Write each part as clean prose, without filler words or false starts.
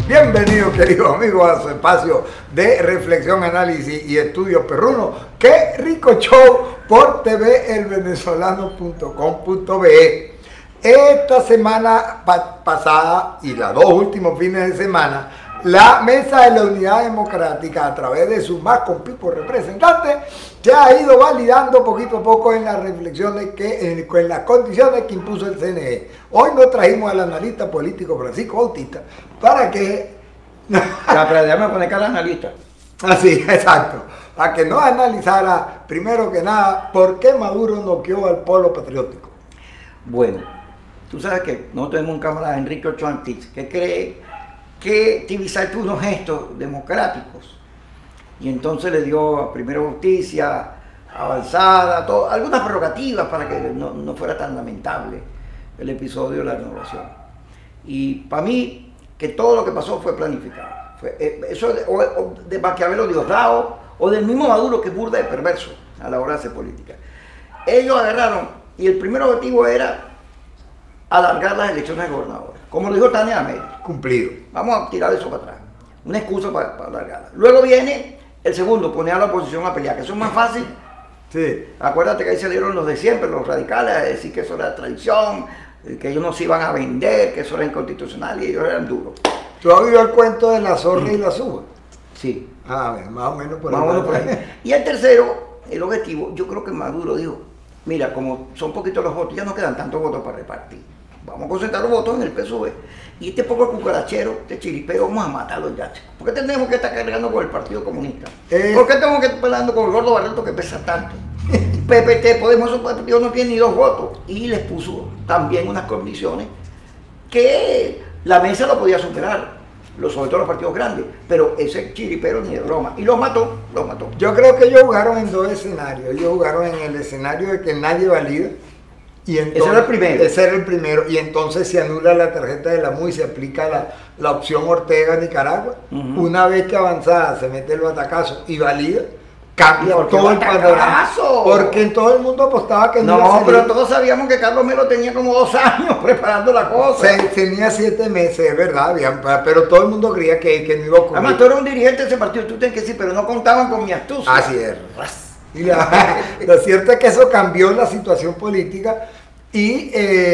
Bienvenido, queridos amigos, a su espacio de reflexión, análisis y estudios perrunos. ¡Qué rico show! Por tvelvenezolano.com.be. Esta semana pasada y los dos últimos fines de semana, la Mesa de la Unidad Democrática, a través de su más completo representante, se ha ido validando poquito a poco en las reflexiones en las condiciones que impuso el CNE. Hoy nos trajimos al analista político Francisco Bautista para que... Ya, pero déjame poner cara analista. Así, exacto. Para que nos analizara, primero que nada, por qué Maduro noqueó al polo patriótico. Bueno, tú sabes que nosotros tenemos un camarada, Enrique Ochoa Antich, que cree que Tibisay tuvo unos gestos democráticos y entonces le dio a Primero Justicia, Avanzada, algunas prerrogativas para que no fuera tan lamentable el episodio de la renovación. Y para mí, que todo lo que pasó fue planificado. Eso de Maquiavelo Diosdado o del mismo Maduro, que es burda de perverso a la hora de hacer política. Ellos agarraron y el primer objetivo era alargar las elecciones de gobernadores. Como lo dijo Tania Amelio. Cumplido. Vamos a tirar eso para atrás. Una excusa para alargarla. Luego viene el segundo, poner a la oposición a pelear, que eso es más fácil. Sí. Acuérdate que ahí salieron los de siempre, los radicales, a decir que eso era traición, que ellos no se iban a vender, que eso era inconstitucional y ellos eran duros. ¿Tú has oído el cuento de la zorra y la suba? Sí. A ver, más o menos por ahí. Y el tercero, el objetivo, yo creo que Maduro dijo, mira, como son poquitos los votos, ya no quedan tantos votos para repartir. Vamos a concentrar los votos en el PSOE. Y este poco cucarachero, este chiripero, vamos a matarlo ya. ¿Por qué tenemos que estar cargando con el Partido Comunista? ¿Por qué tenemos que estar peleando con el gordo Barreto que pesa tanto? PPT, Podemos, esos partidos no tienen ni 2 votos. Y les puso también unas condiciones que la mesa lo podía superar, sobre todo los partidos grandes, pero ese chiripero ni de broma. Y los mató. Yo creo que ellos jugaron en 2 escenarios. Ellos jugaron en el escenario de que nadie valida. Y entonces, ese era el primero. Ese era el primero. Y entonces se anula la tarjeta de la MUI y se aplica la opción Ortega-Nicaragua. Una vez que Avanzada se mete el batacazo y valida, cambia todo el panorama. Porque en todo el mundo apostaba que no iba a salir. Pero todos sabíamos que Carlos Melo tenía como 2 años preparando la cosa. Tenía 7 meses, es verdad, pero todo el mundo creía que no iba a ocurrir. Además, tú eres un dirigente de ese partido, tú tienes que decir, pero no contaban con mi astucia. Así es. Y lo cierto es que eso cambió la situación política y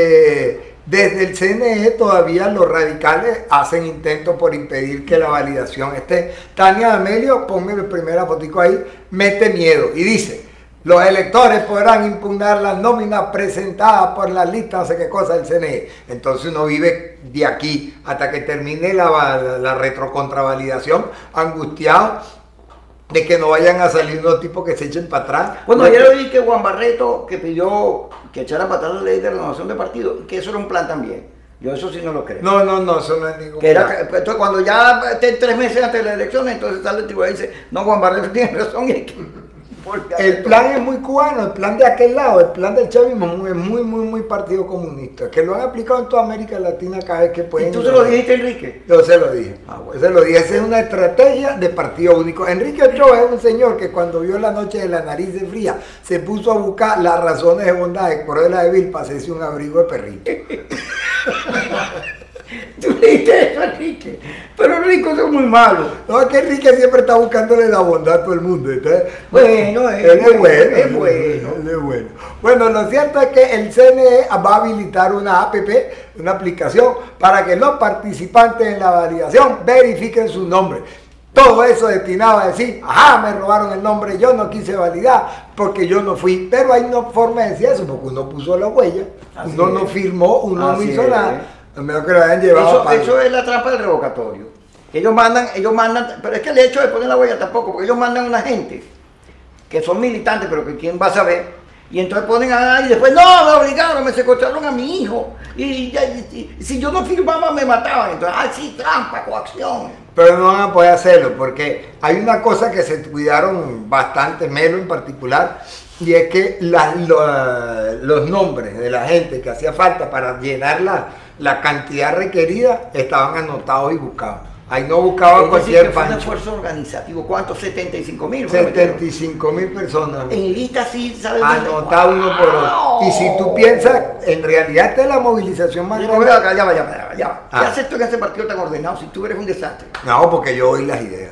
desde el CNE todavía los radicales hacen intentos por impedir que la validación esté. Tania Amelio, ponme el primer fotico ahí, mete miedo y dice: los electores podrán impugnar las nóminas presentadas por la lista, no sé qué cosa del CNE. Entonces uno vive de aquí hasta que termine la retrocontravalidación angustiado de que no vayan a salir unos tipos que se echen para atrás. Bueno, ayer oí que Juan Barreto, que pidió que echara para atrás la ley de renovación de partido, que eso era un plan también. Yo eso sí no lo creo. No, eso no es ningún plan. Entonces cuando ya estén 3 meses antes de la elección, entonces sale el tribunal y dice, no, Juan Barreto tiene razón. El plan es muy cubano, el plan de aquel lado, el plan del chavismo es muy partido comunista, que lo han aplicado en toda América Latina cada vez que pueden. ¿Y tú se lo dijiste, Enrique? Yo se lo dije. Bueno. Se lo dije. Esa es una estrategia de partido único. Enrique Ochoa es un señor que cuando vio la noche de la nariz de fría se puso a buscar las razones de bondad de Corolla de Vil para hacerse un abrigo de perrito. Tú le dijiste eso a Enrique, pero Enrique es muy malo. No, es que Enrique siempre está buscándole la bondad a todo el mundo. Entonces, bueno, él es bueno. Bueno, lo cierto es que el CNE va a habilitar una APP, una aplicación, para que los participantes en la validación verifiquen su nombre. Todo eso destinado a decir, me robaron el nombre, yo no quise validar porque yo no fui. Pero hay una forma de decir eso, porque uno puso la huella, uno no firmó, uno no hizo nada. Mejor que lo hayan llevado eso es la trampa del revocatorio. Ellos mandan, pero es que el hecho de poner la huella tampoco, porque ellos mandan a una gente que son militantes, pero que quién va a saber, y entonces ponen y después, no, me obligaron, me secuestraron a mi hijo, y si yo no firmaba me mataban, entonces, sí, trampa, coacción. Pero no van a poder hacerlo, porque hay una cosa que se cuidaron bastante, Melo en particular, y es que los nombres de la gente que hacía falta para llenar la cantidad requerida estaban anotados y buscados. Ahí no buscaba Es decir, cualquier que fue un pancho. esfuerzo organizativo. ¿Cuántos? 75.000. 75.000 personas. En lista sí, ¿sabes? Anotado uno por otro. Y si tú piensas, en realidad esta es la movilización más grande. Ya va. ¿Qué Ah. haces tú en ese partido tan ordenado si tú eres un desastre? No, porque yo oí las ideas.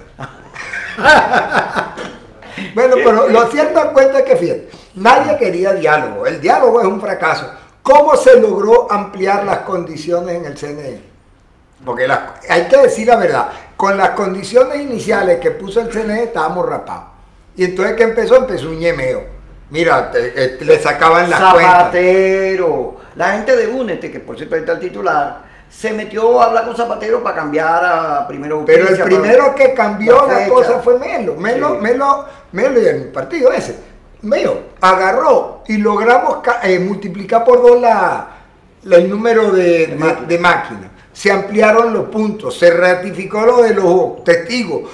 Bueno, pero lo cierto al cuento es que, fíjate, nadie quería diálogo. El diálogo es un fracaso. ¿Cómo se logró ampliar las condiciones en el CNE? Porque hay que decir la verdad, con las condiciones iniciales que puso el CNE estábamos rapados. Y entonces, ¿qué empezó? Empezó un ñemeo. Mira, le sacaban las cuentas. Zapatero. La gente de Únete, que por cierto ahí está el titular, se metió a hablar con Zapatero para cambiar a Primero Pero Justicia, el primero que cambió la fecha. cosa fue Melo. Melo y el partido ese. Melo agarró y logramos multiplicar por 2 el número de máquinas. Se ampliaron los puntos, se ratificó lo de los testigos,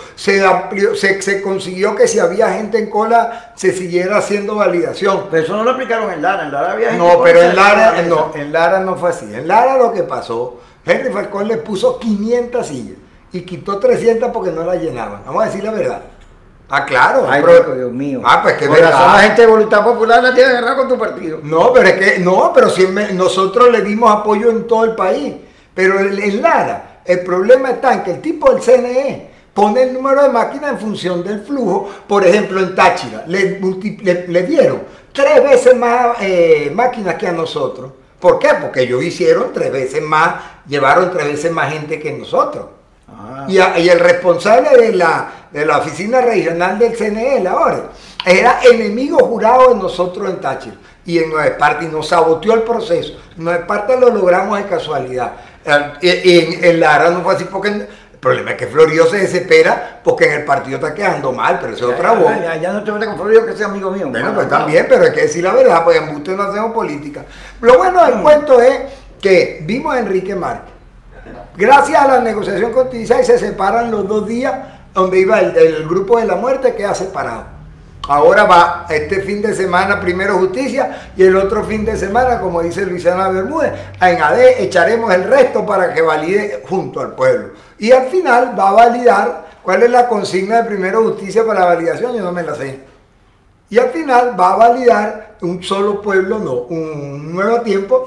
se consiguió que si había gente en cola se siguiera haciendo validación. Pero eso no lo aplicaron en Lara había gente No, con pero esa- en Lara no fue así. En Lara lo que pasó, Henry Falcón le puso 500 sillas y quitó 300 porque no las llenaban. Vamos a decir la verdad. Ah, claro. Ay, pero- Dios mío. Ah, pues que Por verdad. razón la gente de Voluntad Popular la tiene agarrada con tu partido. No, pero es que, no, pero nosotros le dimos apoyo en todo el país. Pero en Lara, el problema está en que el tipo del CNE pone el número de máquinas en función del flujo. Por ejemplo, en Táchira, le dieron 3 veces más máquinas que a nosotros. ¿Por qué? Porque ellos hicieron 3 veces más, llevaron 3 veces más gente que nosotros. Ah. Y el responsable de la oficina regional del CNE, la ORE, era enemigo jurado de nosotros en Táchira y en Nueva Esparta, y nos saboteó el proceso. En Nueva Esparta lo logramos de casualidad. En Lara no fue así porque el problema es que Florio se desespera porque en el partido está quedando mal, pero eso es otra voz. Ya no te metas con Florio, que sea amigo mío. Bueno, pues también, pero hay que decir la verdad, pues en usted no hacemos política. Lo bueno del cuento es que vimos a Enrique Márquez. Gracias a la negociación con Tizay se separan los 2 días donde iba el grupo de la muerte, queda separado. Ahora va este fin de semana Primero Justicia y el otro fin de semana, como dice Luisana Bermúdez, en AD echaremos el resto para que valide junto al pueblo. Y al final va a validar cuál es la consigna de Primero Justicia para la validación, yo no me la sé. Y al final va a validar un solo pueblo, no, un nuevo tiempo,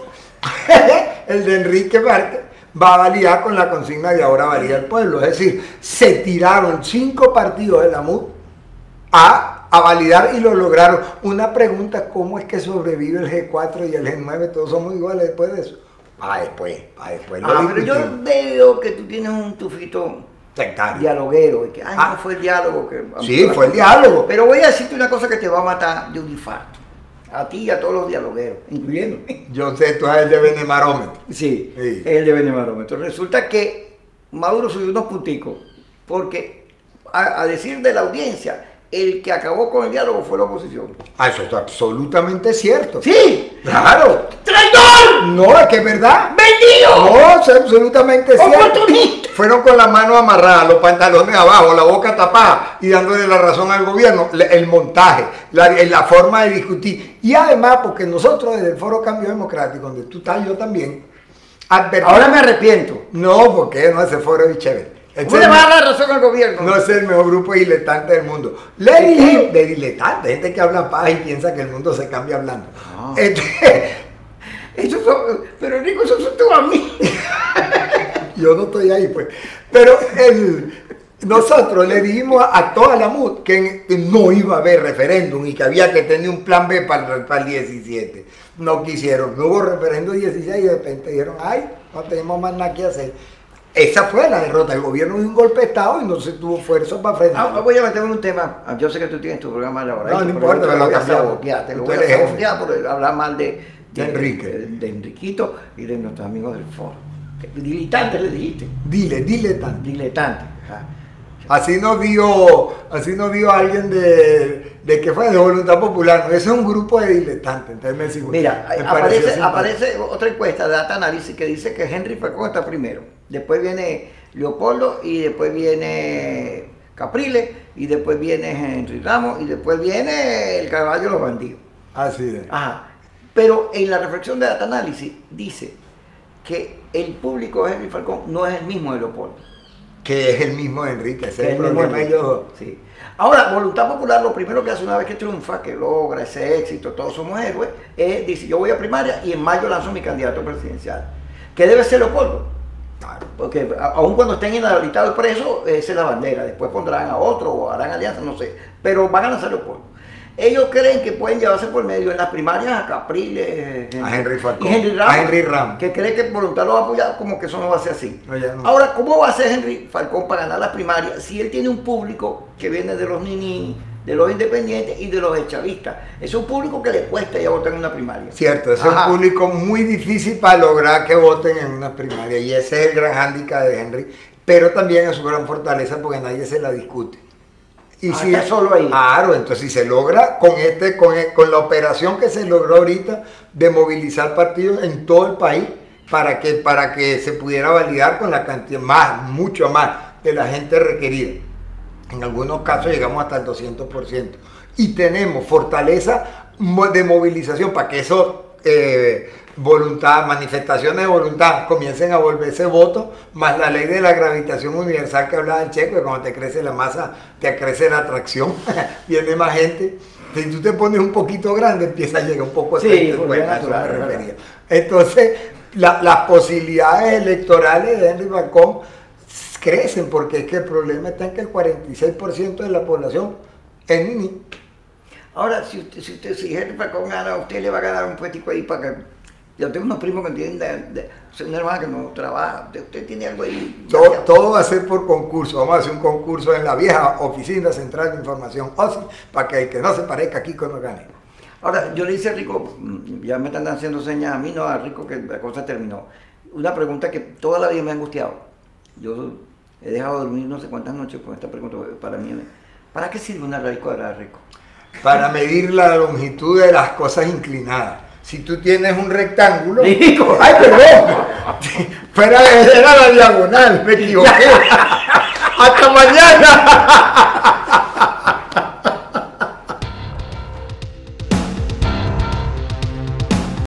el de Enrique Márquez, va a validar con la consigna de ahora valida el pueblo. Es decir, se tiraron 5 partidos de la MUD a validar y lo lograron. Una pregunta, ¿cómo es que sobrevive el G4 y el G9? Todos somos iguales después de eso. Después. Lo Pero yo discutimos. veo que tú tienes un tufito Sectario. dialoguero. Y que, no fue el diálogo. Sí, fue el diálogo. Pero voy a decirte una cosa que te va a matar de un infarto. A ti y a todos los dialogueros, incluyéndome. Yo sé, tú eres el de Benemarómetro. Sí, Sí. el de Benemarómetro. Resulta que Maduro subió unos punticos, porque a decir de la audiencia, el que acabó con el diálogo fue la oposición. Eso es absolutamente cierto. ¡Sí! Claro. ¡Traidor! No, es que es verdad. ¡Vendido! No, es absolutamente cierto. ¡Oportunista! Fueron con la mano amarrada, los pantalones abajo, la boca tapada y dándole la razón al gobierno. El montaje, la forma de discutir. Y además, porque nosotros desde el Foro Cambio Democrático, donde tú estás, yo también, advertimos. Ahora me arrepiento. No, porque no, ese foro es chévere. ¿Cómo le vas a dar razón al gobierno? No es el mejor grupo de diletantes del mundo. Le dijimos, de diletantes, gente que habla paz y piensa que el mundo se cambia hablando. Ah. Pero Enrico, eso sos tú a mí. Yo no estoy ahí, pues. Pero nosotros le dijimos a toda la MUD que no iba a haber referéndum y que había que tener un plan B para el 17. No quisieron, no hubo referéndum 16 y de repente dijeron, no tenemos más nada que hacer. Esa fue la derrota. El gobierno dio un golpe de Estado y no se tuvo fuerza para frenar. Voy a meterme en un tema. Yo sé que tú tienes tu programa laboral. No importa, me lo cambiamos. Te lo Tú voy eres a jefe. sabotear por hablar mal de Enrique. De Enriquito y de nuestros amigos del foro. Diletantes le dijiste. Dile tanto. Diletantes. Así nos dio alguien de que fue de Voluntad Popular. Ese es un grupo de diletantes. Entonces me digo, Mira, me pareció simpático. aparece otra encuesta de Data Analysis que dice que Henry Falcón está primero. Después viene Leopoldo y después viene Capriles y después viene Henry Ramos y después viene el caballo de los bandidos. Así es. Ajá. Pero en la reflexión de Data Analysis dice que el público de Henry Falcón no es el mismo de Leopoldo. Que es el mismo Enrique, ese es el mismo problema de Enrique. ellos dos. Sí. Ahora, Voluntad Popular, lo primero que hace una vez que triunfa, que logra ese éxito, todos somos héroes, es, dice, yo voy a primaria y en mayo lanzo mi candidato presidencial. ¿Qué debe ser Leopoldo? Claro. Porque aun cuando estén inhabilitados presos, esa es la bandera. Después pondrán a otro o harán alianza, no sé. Pero van a lanzar Leopoldo. Ellos creen que pueden llevarse por medio en las primarias a Capriles, A Henry Falcón, y Henry a Henry Ramos. que cree que Voluntad lo va a apoyar, como que eso no va a ser así. No, ya no. Ahora, ¿cómo va a ser Henry Falcón para ganar las primarias si él tiene un público que viene de los niní, de los independientes y de los chavistas? Es un público que le cuesta ya votar en una primaria. Cierto, ese es un público muy difícil para lograr que voten en una primaria y ese es el gran hándicap de Henry, pero también es su gran fortaleza porque nadie se la discute. Y si está solo ahí. Claro, entonces si se logra con la operación que se logró ahorita de movilizar partidos en todo el país para que se pudiera validar con la cantidad mucho más de la gente requerida. En algunos casos llegamos hasta el 200%. Y tenemos fortaleza de movilización para que eso, manifestaciones de voluntad comiencen a volverse votos, más la ley de la gravitación universal que hablaba el Checo, que cuando te crece la masa, te crece la atracción, viene más gente. Si tú te pones un poquito grande, empieza a llegar un poco Sí, efecto, porque bueno, es a eso me natural, refería. Entonces, las posibilidades electorales de Henry Falcón crecen, porque es que el problema está en que el 46% de la población es niní. Ahora, si Henry Falcón gana, usted le va a ganar un puestico ahí para que... Yo tengo unos primos que tienen una hermana que no trabaja. Usted tiene algo ahí. Todo va a ser por concurso. Vamos a hacer un concurso en la vieja Oficina Central de Información OSI para que el que no se parezca aquí no gane. Ahora, yo le hice a Rico, ya me están haciendo señas a mí, no a Rico, que la cosa terminó. Una pregunta que toda la vida me ha angustiado. Yo he dejado de dormir no sé cuántas noches con esta pregunta. Para mí, ¿para qué sirve una raíz cuadrada, Rico? Para medir la longitud de las cosas inclinadas. Si tú tienes un rectángulo... Rico. ¡Ay, perdón! Era la diagonal, me equivoqué. ¡Hasta mañana!